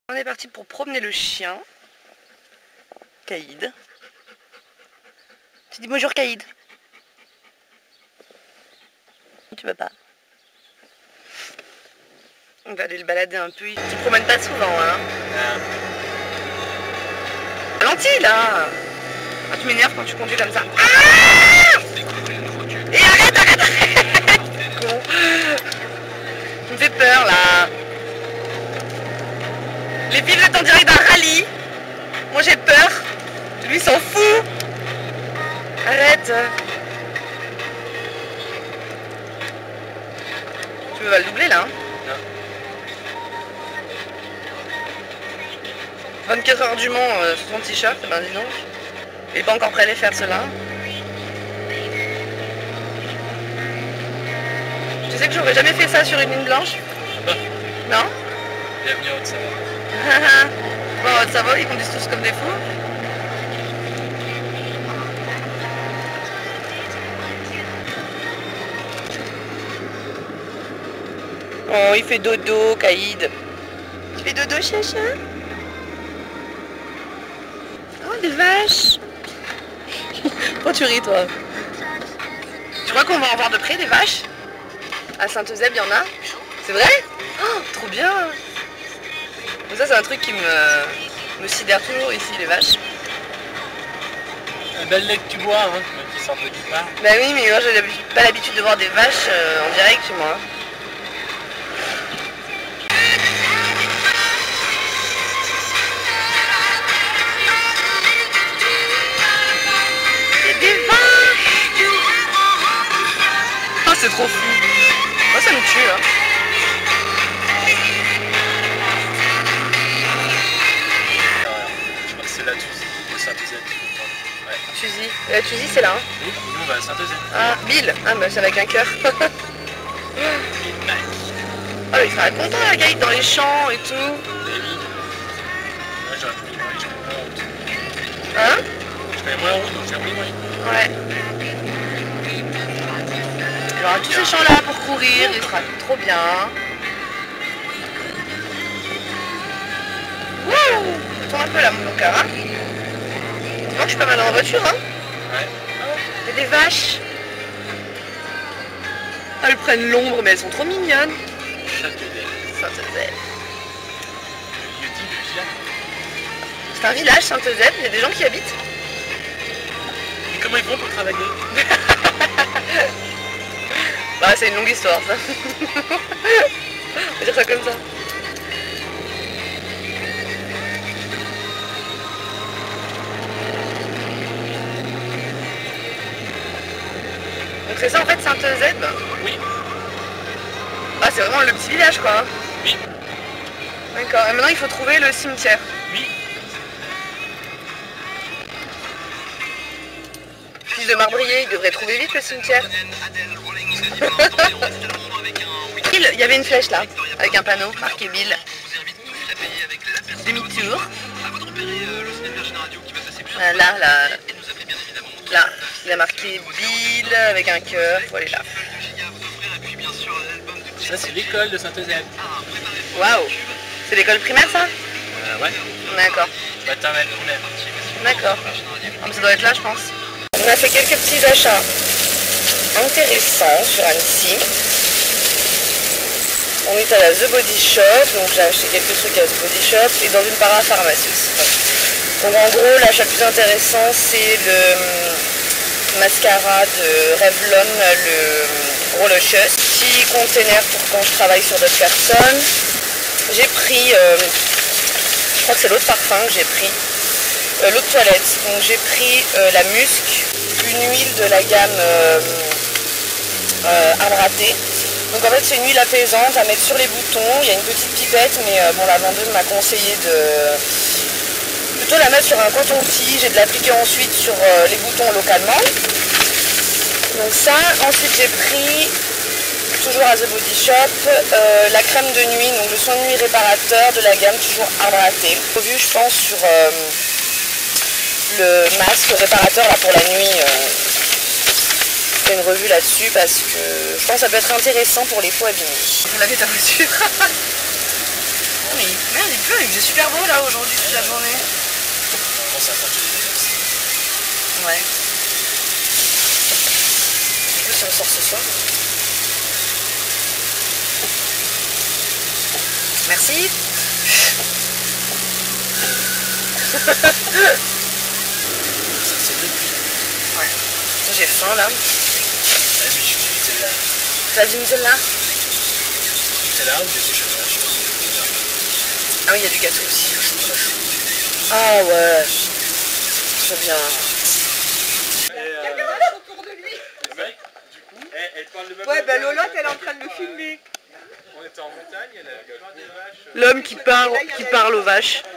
On est parti pour promener le chien. Caïd. Tu dis bonjour Caïd. Tu veux pas? On va aller le balader un peu. Tu te promènes pas souvent, hein? Ralenti là! Ah, tu m'énerves quand tu conduis comme ça. Ah! Et arrête! Con. Tu me fais peur là. Les filles sont en direct d'un rallye. Moi j'ai peur. Lui s'en fout. Arrête. Tu veux le doubler là, hein? Non. 24 heures du Mans sur son t-shirt, ben dis donc. Il est pas encore prêt à les faire cela. Tu sais que j'aurais jamais fait ça sur une ligne blanche? Non? Bienvenue en Haute-Savoie. Bon, en Haute-Savoie, ils conduisent tous comme des fous. Oh, il fait dodo, Caïd. Tu fais dodo, chacha? Oh, des vaches. Pourquoi tu ris, toi? Tu crois qu'on va en voir de près, des vaches? À Saint-Eusèbe, il y en a? C'est vrai? Oh, trop bien. Ça, c'est un truc qui me sidère toujours ici, les vaches. Un bel lait que tu bois, hein, qui sort de nulle part. Bah oui, mais moi, j'ai pas l'habitude de voir des vaches en direct chez moi. C'est trop fou. Moi ça me tue hein. Je crois que c'est la Tuzy de Saint-Eusèbe. Ouais. Tuzy. La Tuzy c'est là hein. Oui, nous on va à Saint-Eusèbe. Ah, Bill. Ah bah c'est avec un cœur. Ah il sera content la Gaïd dans les champs et tout. Et oui. Moi j'aurais pris moins, je serais moins en route. Hein? Je serais moins en route, donc j'ai pris moins. Ouais. Il aura tous ces champs là pour courir, il sera trop bien. Wouh! Attends un peu là mon cœur hein. Tu vois que je suis pas mal dans la voiture hein. Ouais. Il y a des vaches. Ah, elles prennent l'ombre mais elles sont trop mignonnes. Saint-Eusèbe. Saint-Eusèbe. Le lieu dit de village. C'est un village Saint-Eusèbe, il y a des gens qui y habitent. Et comment ils font pour travailler? Bah c'est une longue histoire ça. On va dire ça comme ça. Donc c'est ça en fait Saint-Eusèbe? Oui. Ah c'est vraiment le petit village quoi. Oui. D'accord, et maintenant il faut trouver le cimetière. Oui. Fils de Marbrier, il devrait trouver vite le cimetière. Bill, il y avait une flèche là, avec un panneau marqué Bill. Demi-tour. Là, là, il a marqué Bill avec un cœur, faut aller là. Ça c'est l'école de Saint-Eusèbe. Waouh, c'est l'école primaire ça? Ouais. D'accord. Maternelle primaire. D'accord. Ah, ça doit être là je pense. On a fait quelques petits achats intéressants sur Annecy. On est à la The Body Shop, donc j'ai acheté quelques trucs à The Body Shop et dans une parapharmacie aussi. Donc en gros l'achat le plus intéressant c'est le mascara de Revlon, le Gros Luscious. Petit container pour quand je travaille sur d'autres personnes. J'ai pris, je crois que c'est l'autre parfum que j'ai pris. L'eau de toilette, donc j'ai pris la musc, une huile de la gamme Amraté. Donc en fait c'est une huile apaisante à mettre sur les boutons, il y a une petite pipette mais bon la vendeuse m'a conseillé de plutôt la mettre sur un coton-tige et de l'appliquer ensuite sur les boutons localement. Donc ça, ensuite j'ai pris, toujours à The Body Shop, la crème de nuit, donc le soin de nuit réparateur de la gamme toujours Amraté. Vu je pense sur le masque réparateur là pour la nuit, je fais une revue là-dessus parce que je pense que ça peut être intéressant pour les peaux abîmées. Vous l'avez ta voiture? mais merde, il pleut, il faisait super beau là aujourd'hui toute la journée. Normalement, ça va faire du Ouais. Je sais pas si on sort ce soir. Merci. Ça, c'est depuis. Ouais. J'ai faim là. Ah, mais je suis Nutella. T'as du Nutella? Nutella ou gâteau chocolat, je sais pas. Ah oui, il y a du gâteau aussi. Ah ouais. Très bien. Autour de lui. Le mec, du coup, elle parle de même. Ouais, bah Lolotte, elle est en train de le filmer. On était en montagne, elle a plein des vaches. L'homme qui parle aux vaches.